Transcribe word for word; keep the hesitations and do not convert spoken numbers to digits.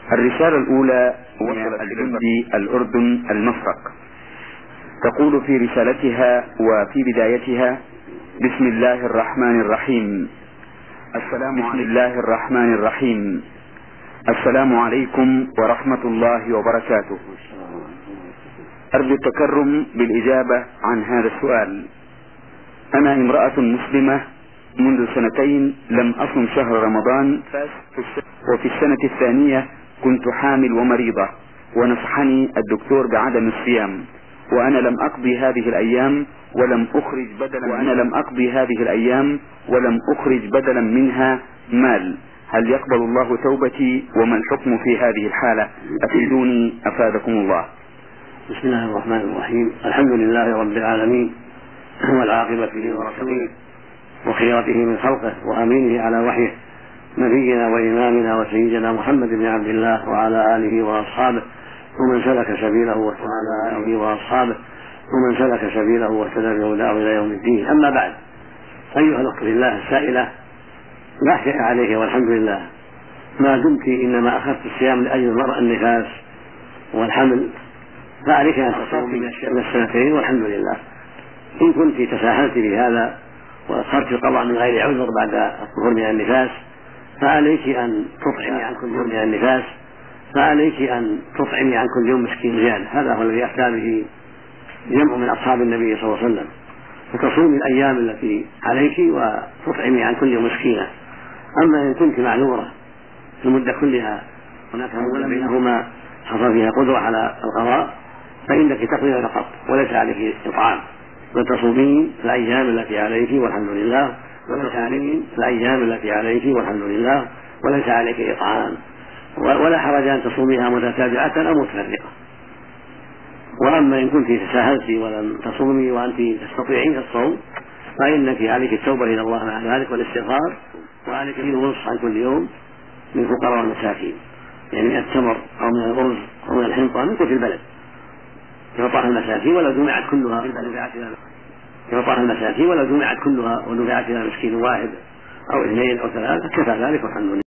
الرسالة الأولى وصلت الجندي الأردن المفرق، تقول في رسالتها وفي بدايتها: بسم الله الرحمن الرحيم. السلام بسم الله الرحمن الرحيم. السلام عليكم ورحمة الله وبركاته. أرجو التكرم بالإجابة عن هذا السؤال. أنا امرأة مسلمة منذ سنتين لم أصم شهر رمضان، وفي السنة الثانية كنت حامل ومريضة، ونصحني الدكتور بعدم الصيام، وأنا لم أقضي هذه الأيام ولم أخرج بدلا وأنا لم أقضي هذه الأيام ولم أخرج بدلا منها مال. هل يقبل الله توبتي؟ وما الحكم في هذه الحالة؟ أفيدوني أفادكم الله. بسم الله الرحمن الرحيم. الحمد لله رب العالمين، والعاقبة للمتقين وخيرته من خلقه وأمينه على وحيه، نبينا وإمامنا وسيدنا محمد بن عبد الله وعلى آله وأصحابه ومن سلك سبيله وعلى آله وأصحابه ومن سلك سبيله واهتدى بهداه إلى يوم الدين. أما بعد، أيها الأخت في الله السائلة، لا شيء عليه والحمد لله، ما دمت إنما أخذت الصيام لأجل المرأة النفاس والحمل فعليك أن تصومي من السنتين والحمد لله. إن كنت تساهلت بهذا وأخرت القضاء من غير عذر بعد الطهور من النفاس فعليك أن تطعمي عن كل يوم من النفاس فعليك أن تطعمي عن كل يوم مسكين زيادة. هذا هو الذي أفتى به جمع من أصحاب النبي صلى الله عليه وسلم، فتصومي الأيام التي عليك وتطعمي عن كل يوم مسكينة. أما إن كنت معذورة في المدة كلها هناك مدة بينهما حصل فيها قدرة على القضاء فإنك تقضين فقط وليس عليك إطعام، بل تصومين في الأيام التي عليك والحمد لله، وتصومين في الأيام التي عليك والحمد لله، وليس عليك إطعام، ولا حرج أن تصوميها متتابعة أو متفرقة. وأما إن كنت تساهلت ولم تصومي وأنت تستطيعين الصوم فإنك عليك التوبة إلى الله مع ذلك والاستغفار، وعليك النصح عن كل يوم من الفقراء والمساكين، يعني من التمر أو من الأرز أو من الحنطة من كل البلد، كفطاح المساكين ولو جمعت كلها كفطاح المساكين ولو جمعت كلها ودفعت إلى مسكين واحد أو اثنين أو ثلاثة كفى ذلك والحمد لله.